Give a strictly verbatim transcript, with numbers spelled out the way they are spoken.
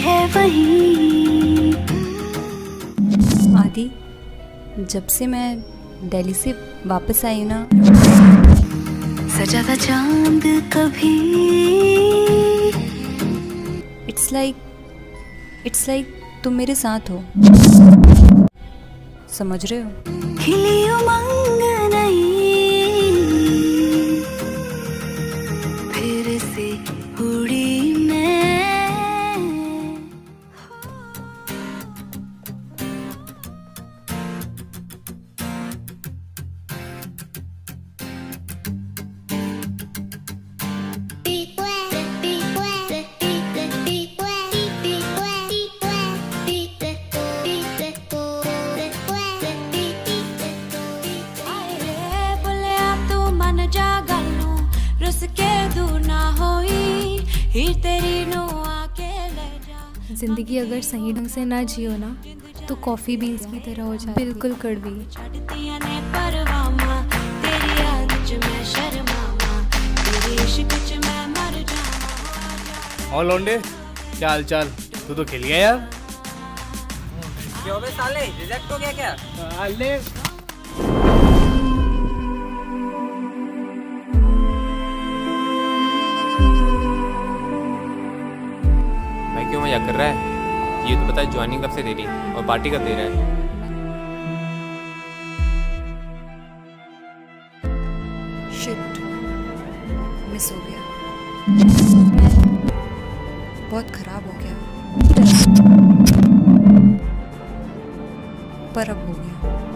है वही। आदि, जब से मैं दिल्ली से वापस आई ना, सजा था चांद कभी। इट्स लाइक इट्स लाइक तुम मेरे साथ हो, समझ रहे हो? खिली उमंग नहीं, फिर से उड़ी मैं। जिंदगी अगर सही ढंग से ना जियो ना तो कॉफ़ी बीन्स की तरह हो जाए, बिल्कुल कड़वी। और लौंडे, क्या हाल चाल? तू तो खिल गया यार। क्यों बे साले, रिजेक्ट हो गया क्या? साले भाई क्यों मजाक कर रहा है? ये तो बता ज्वाइनिंग कब से दे रही और पार्टी कब दे रहा है? शिट, मिस हो गया। बहुत खराब हो गया, पर अब हो गया।